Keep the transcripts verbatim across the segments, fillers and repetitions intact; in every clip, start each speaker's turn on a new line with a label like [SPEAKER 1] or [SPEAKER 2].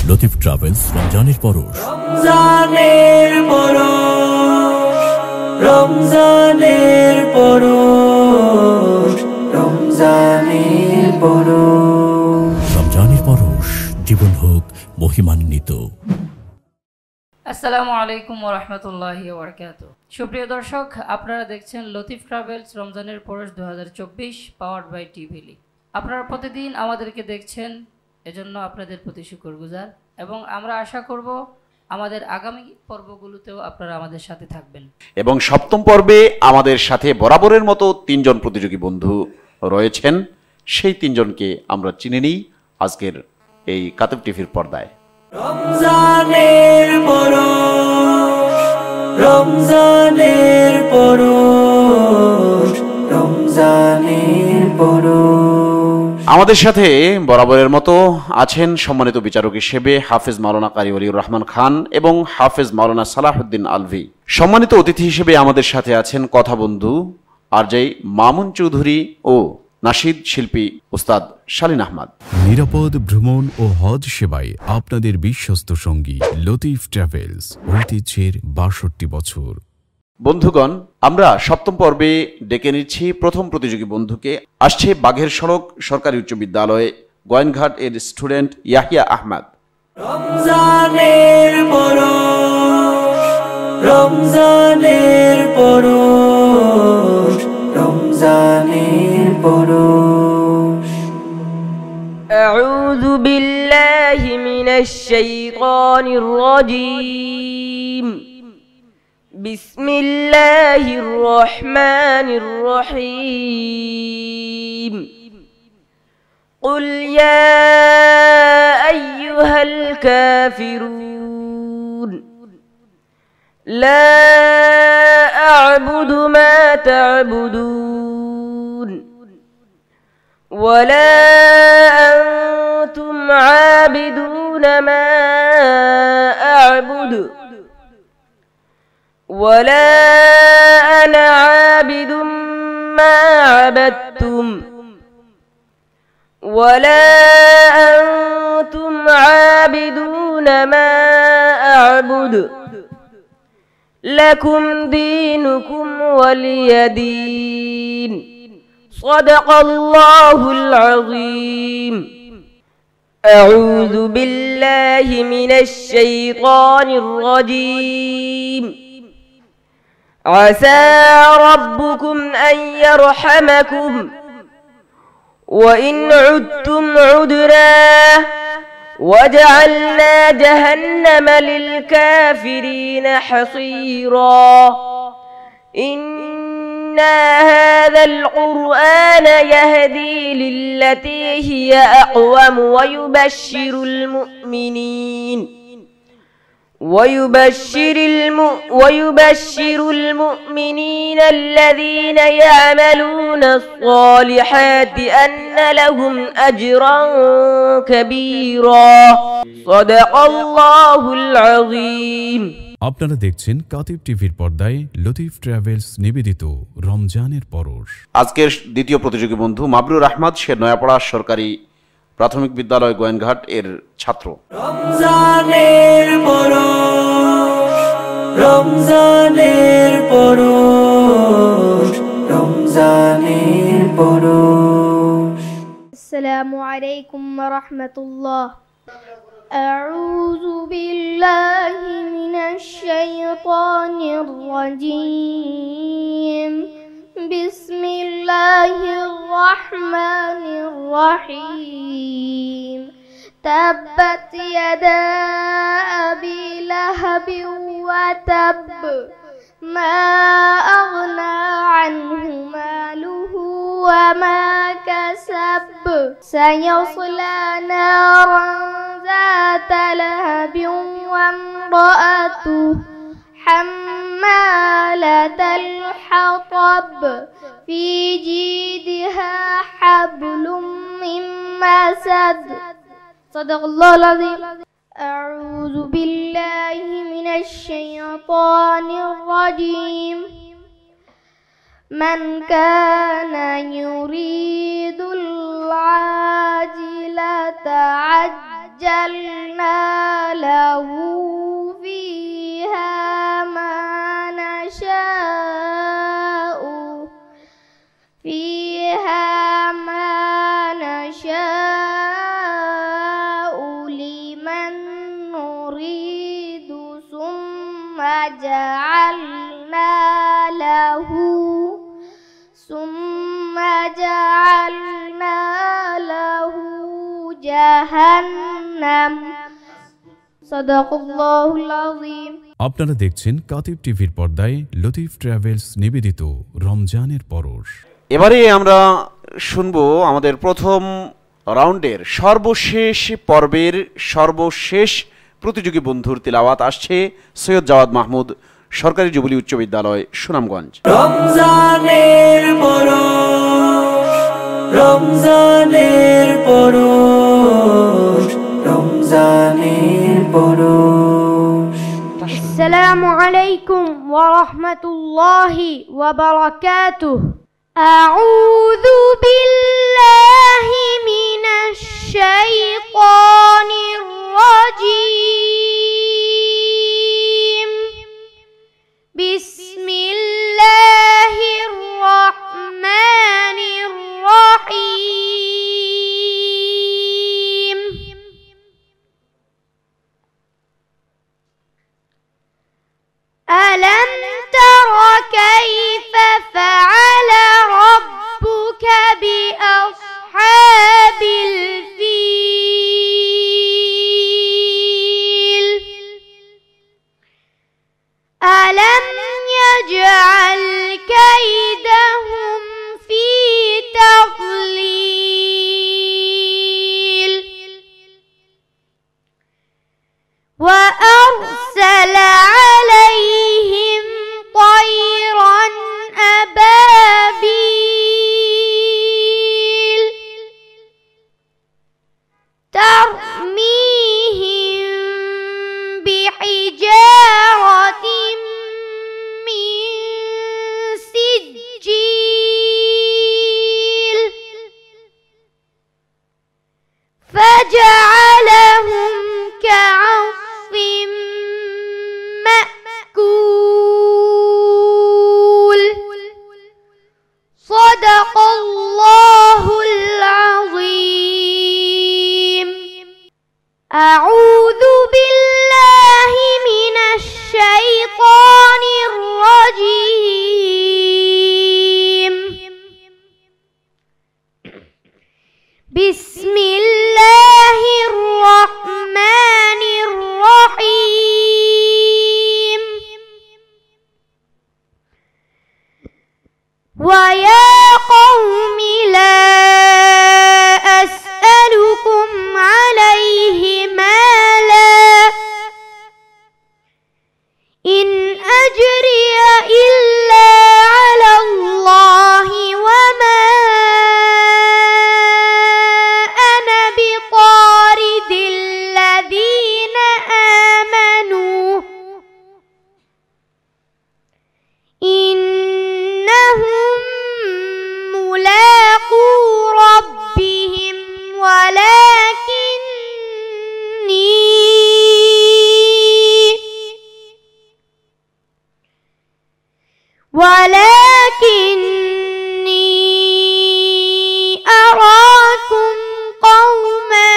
[SPEAKER 1] Latif travels রমজানের পরশ।
[SPEAKER 2] রমজানের পরশ, রমজানের পরশ, রমজানের পরশ।
[SPEAKER 1] রমজানের পরশ, জীবন হোক মহিমান্বিত।
[SPEAKER 3] আসসালামু আলাইকুম ওয়া রাহমাতুল্লাহি ওয়া বারাকাতুহু। সুপ্রিয় দর্শক, আপনারা দেখছেন লতিফ ট্রাভেলস রমজানের পরশ দুই হাজার চব্বিশ, পাওয়ার্ড বাই টিভিলি। আপনারা প্রতিদিন আমাদেরকে দেখছেন, এজন্য আপনাদের প্রতি শুকরগুজার, এবং আমরা আশা করব আমাদের আগামী পর্বগুলোতেও আপনারা আমাদের সাথে থাকবেন।
[SPEAKER 4] এবং সপ্তম পর্বে আমাদের সাথে বরাবরের মতো তিনজন প্রতিযোগী বন্ধু রয়েছেন। সেই তিনজনকে আমরা চিনে নিই আজকের এই কাতিব টিভির পর্দায়।
[SPEAKER 2] রমজানের পরশ, রমজানের পরশ, রমজানের পরশ।
[SPEAKER 4] আমাদের সাথে বরাবরের মতো আছেন সম্মানিত বিচারক হিসেবে হাফেজ মাওলানা কারি ওলিউর রহমান খান এবং হাফেজ মাওলানা সালাহুদ্দিন আলভী। সম্মানিত অতিথি হিসেবে আমাদের সাথে আছেন কথা বন্ধু আরজে মামুন চৌধুরী ও নাশিদ শিল্পী উস্তাদ শালীন আহমদ।
[SPEAKER 1] নিরাপদ ভ্রমণ ও হজ সেবায় আপনাদের বিশ্বস্ত সঙ্গী লতিফ ট্রাভেলস, ঐতিহ্যের বাষট্টি বছর।
[SPEAKER 4] বন্ধুগণ, আমরা সপ্তম পর্বে ডেকে নিচ্ছি প্রথম প্রতিযোগী বন্ধুকে। আসছে বাঘের সড়ক সরকারি উচ্চ বিদ্যালয়ে গোয়েনঘাট এর স্টুডেন্ট ইয়াহিয়া আহমদ।
[SPEAKER 2] রমজানের পরশ, রমজানের পরশ, রমজানের পরশ।
[SPEAKER 5] أعوذ بالله من الشيطان الرجيم. بسم الله الرحمن الرحيم. قل يا أيها الكافرون لا أعبد ما تعبدون ولا أنتم عابدون ما أعبد ولا أنا عابد ما عبدتم ولا أنتم عابدون ما أعبد لكم دينكم ولي دين. صدق الله العظيم. أعوذ بالله من الشيطان الرجيم. عسى ربكم أن يرحمكم وإن عدتم عدنا وجعلنا جهنم للكافرين حصيرا. إن هذا القرآن يهدي للتي هي أقوم ويبشر المؤمنين ويبشر الم ويبشر المؤمنين الذين يعملون الصالحات أن لهم أجرا كبيرا. صدق الله العظيم.
[SPEAKER 1] আপনারা দেখছেন কাতিব টিভির পর্দায় লতিফ ট্রাভেলস নিবেদিত রমজানের পরশ।
[SPEAKER 4] আজকের দ্বিতীয় প্রতিযোগী বন্ধু মাবরুর আহমদ, সে নয়াপাড়া সরকারি প্রাথমিক বিদ্যালয় গোয়েনঘাট এর ছাত্র।
[SPEAKER 2] রমজানের পরশ, রমজানের পরশ, রমজানের পরশ।
[SPEAKER 6] আসসালামু আলাইকুম ওয়া রাহমাতুল্লাহ। أعوذ بالله من الشيطان الرجيم. بسم الله الرحمن الرحيم. تبت يدا أبي لهب وتب ما أغنى عنه ماله وما كسب سيصلى نارا ذات لهب وامرأته حمالة الحطب في جيدها حبل من مسد. صدق الله العظيم. أعوذ بالله من الشيطان الرجيم. من كان يريد العاجلة عجلنا عجلنا له فيها ما نشاء فيها ما نشاء لمن نريد ثم جعلنا له ثم جعلنا له جهنم صدق الله العظيم।
[SPEAKER 1] আপনারা দেখছেন কাতিব টিভির পর্দায় লতিফ ট্রাভেলস নিবেদিত রমজানের পরশ।
[SPEAKER 4] এবারে আমরা শুনবো আমাদের প্রথম রাউন্ডের সর্বশেষ পর্বের সর্বশেষ প্রতিযোগী বন্ধুর তিলাওয়াত আসছে সৈয়দ জাওয়াদ মাহমুদ, সরকারি জুবিলি উচ্চ বিদ্যালয়, সুনামগঞ্জ।
[SPEAKER 2] রমজানের পরশ রমজানের পরশ রমজানের পরশ।
[SPEAKER 6] আসসালামু আলাইকুম ওয়া রাহমাতুল্লাহি ওয়া বারাকাতুহু। আউযু বিল্লাহি মিনাশ শাইতানির রাজীম। বিসমিল্লাহির রাহমানির রাহিম। ألم تر كيف فعل ربك بأصحاب الفيل ألم يجعل كيدهم في تضليل وأرسل عليهم طيرا أبابيل ترميهم بحجارة من سجيل فجعلهم كعصف مأكول صدق الله العظيم. أعوذ بالله من الشيطان الرجيم. بسم الله الرحمن الرحيم. ويا قوم لا أسألكم عليه مالا إن أجري إلا على الله وما أنا بطارد الذين آمنوا إنهم ملاقو ربهم ولكني ولكني أراكم قوما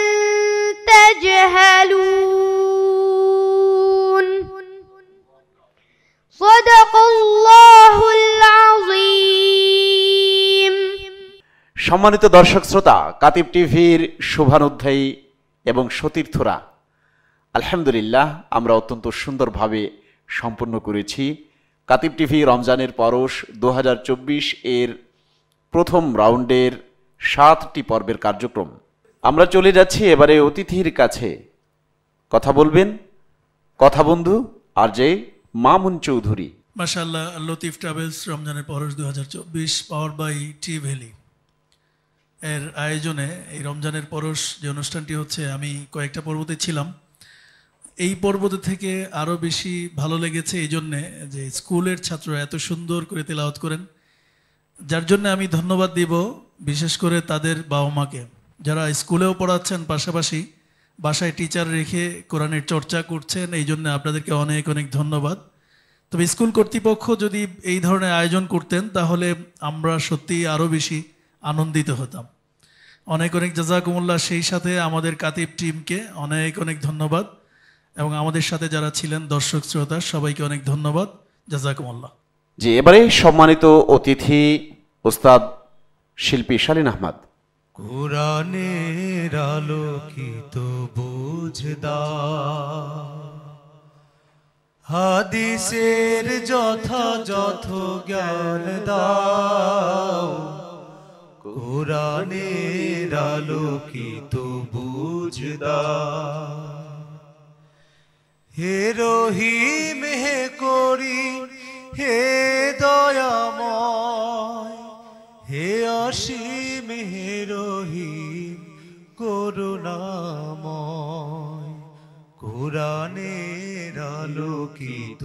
[SPEAKER 6] تجهلون صدق الله العظيم.
[SPEAKER 4] সম্মানিত দর্শক শ্রোতা, কাতিব টিভির শুভানুধ্যায়ী এবং সতীর্থরা, আলহামদুলিল্লাহ আমরা অত্যন্ত সুন্দরভাবে সম্পন্ন করেছি কাতিব টিভি রমজানের পরশ দু হাজার চব্বিশ এর প্রথম রাউন্ডের সাতটি পর্বের কার্যক্রম। আমরা চলে যাচ্ছি এবারে অতিথির কাছে। কথা বলবেন কথা বন্ধু আর যে মামুন চৌধুরী।
[SPEAKER 7] মাশাআল্লাহ, লতিফ ট্রাভেলস রমজানের পরশ দু হাজার চব্বিশ পাওয়ার বাই টি ভ্যালি এর আয়োজনে এই রমজানের পরশ যে অনুষ্ঠানটি হচ্ছে, আমি কয়েকটা পর্বতে ছিলাম। এই পর্বতে থেকে আরও বেশি ভালো লেগেছে এই জন্যে যে স্কুলের ছাত্ররা এত সুন্দর করে তেলাওয়াত করেন, যার জন্য আমি ধন্যবাদ দিব বিশেষ করে তাদের বাবা মাকে, যারা স্কুলেও পড়াচ্ছেন, পাশাপাশি বাসায় টিচার রেখে কোরআনের চর্চা করছেন, এই জন্য আপনাদেরকে অনেক অনেক ধন্যবাদ। তবে স্কুল কর্তৃপক্ষ যদি এই ধরনের আয়োজন করতেন তাহলে আমরা সত্যি আরও বেশি আনন্দিত হতাম। অনেক অনেক জাযাকুমুল্লাহ। সেই সাথে আমাদের কাতিব টিমকে অনেক অনেক ধন্যবাদ এবং আমাদের সাথে যারা ছিলেন দর্শক শ্রোতা সবাইকে অনেক ধন্যবাদ। জাযাকুমুল্লাহ।
[SPEAKER 4] জি, এবারে সম্মানিত অতিথি ওস্তাদ শিল্পী শালীন আহমদ।
[SPEAKER 8] কোরআনের আলোকিত বুঝদার, হাদিসের যথাযথ জ্ঞান দাও, কোরআনের আলোকিত বুঝদার। হে রহিম হে করিম হে দয়াময়, হে অসীম হে রহিম করুণাময়, কোরআনের আলোকিত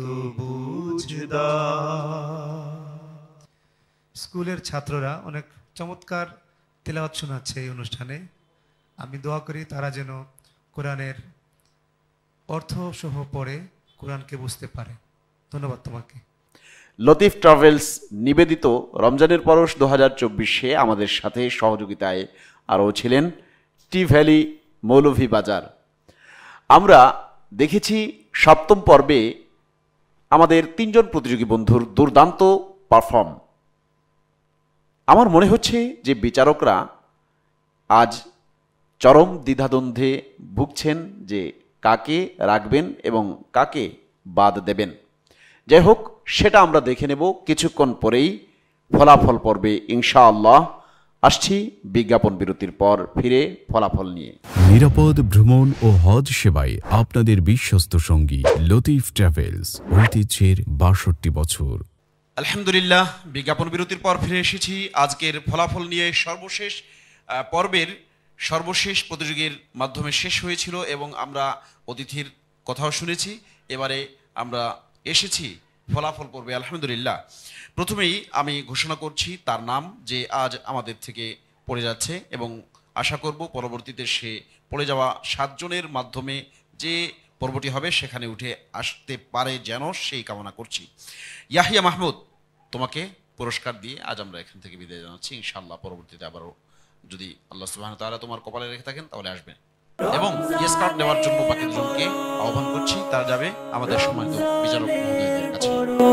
[SPEAKER 8] বুঝদার। স্কুলের ছাত্ররা অনেক চমৎকার তেলাওয়াত শোনাচ্ছে এই অনুষ্ঠানে। আমি দোয়া করি তারা যেন কোরআনের অর্থ সহ পড়ে কোরআনকে বুঝতে পারে। ধন্যবাদ তোমাকে।
[SPEAKER 4] লতিফ ট্রাভেলস নিবেদিত রমজানের পরশ দু হাজার চব্বিশে আমাদের সাথে সহযোগিতায় আরও ছিলেন টি ভ্যালি মৌলভীবাজার। আমরা দেখেছি সপ্তম পর্বে আমাদের তিনজন প্রতিযোগী বন্ধুর দুর্দান্ত পারফর্ম। আমার মনে হচ্ছে যে বিচারকরা আজ চরম দ্বিধাদ্বন্দ্বে ভুগছেন যে কাকে রাখবেন এবং কাকে বাদ দেবেন। যাই হোক, সেটা আমরা দেখে নেব কিছুক্ষণ পরেই ফলাফল পর্বে ইনশাআল্লাহ। আসছি বিজ্ঞাপন বিরতির পর ফিরে ফলাফল নিয়ে।
[SPEAKER 1] নিরাপদ ভ্রমণ ও হজ সেবায় আপনাদের বিশ্বস্ত সঙ্গী লতিফ ট্রাভেলস, ঐতিহ্যের বাষট্টি বছর।
[SPEAKER 4] আলহামদুলিল্লাহ, বিজ্ঞাপন বিরতির পর ফিরে এসেছি আজকের ফলাফল নিয়ে। সর্বশেষ পর্বের সর্বশেষ প্রতিযোগীর মাধ্যমে শেষ হয়েছিল এবং আমরা অতিথির কথাও শুনেছি। এবারে আমরা এসেছি ফলাফল পর্বে। আলহামদুলিল্লাহ, প্রথমেই আমি ঘোষণা করছি তার নাম যে আজ আমাদের থেকে পড়ে যাচ্ছে এবং আশা করব পরবর্তীতে সে পড়ে যাওয়া সাতজনের মাধ্যমে যে পর্বটি হবে সেখানে উঠে আসতে পারে যেন, সেই কামনা করছি। ইয়াহিয়া মাহমুদ, তোমাকে পুরস্কার দিয়ে আজ আমরা এখান থেকে বিদায় জানাচ্ছি। ইনশাআল্লাহ পরবর্তীতে আবারও যদি আল্লাহ সুবহানাহু ওয়া তাআলা তোমার কপালে রেখে থাকেন তাহলে আসবে। এবং ইয়েস কার্ড নেওয়ার জন্য বাকি দুজনকে আহ্বান করছি, তারা যাবে আমাদের সম্মানিত বিচারক মহোদয়দের কাছে।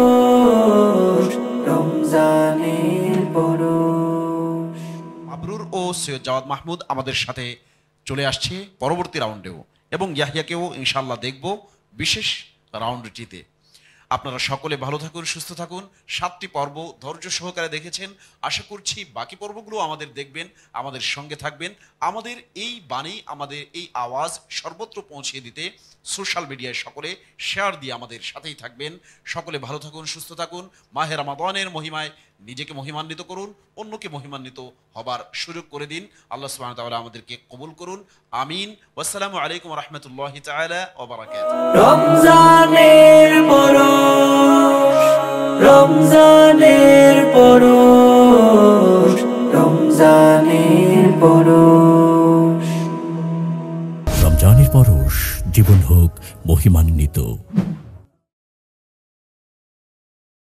[SPEAKER 4] মাবরুর ও সৈয়দ জাওয়াদ মাহমুদ আমাদের সাথে চলে আসছে পরবর্তী রাউন্ডেও এবং ইয়াহিয়াকেও ইনশাআল্লাহ দেখব বিশেষ রাউন্ডটিতে। আপনারা সকলে ভালো থাকুন, সুস্থ থাকুন। সাতটি পর্ব ধৈর্য সহকারে দেখেছেন, আশা করছি বাকি পর্বগুলো আমাদের দেখবেন, আমাদের সঙ্গে থাকবেন। আমাদের এই বাণী, আমাদের এই আওয়াজ সর্বত্র পৌঁছে দিতে সোশ্যাল মিডিয়ায় সকলে শেয়ার দিয়ে আমাদের সাথেই থাকবেন। সকলে ভালো থাকুন, সুস্থ থাকুন। মাহে রমাদানের মহিমায় নিজেকে মহিমান্বিত করুন, অন্যকে মহিমান্বিত হবার সুযোগ করে দিন। আল্লাহ সুবহানাহু ওয়া তাআলা আমাদেরকে কবুল করুন, আমিন। ওয়াসসালামু আলাইকুম ওয়া রাহমাতুল্লাহি তাআলা ওয়া বারাকাতুহু।
[SPEAKER 2] রমজানের পরশ, রমজানের পরশ, রমজানের পরশ।
[SPEAKER 9] রমজানের পরশ, জীবন হোক মহিমান্বিত।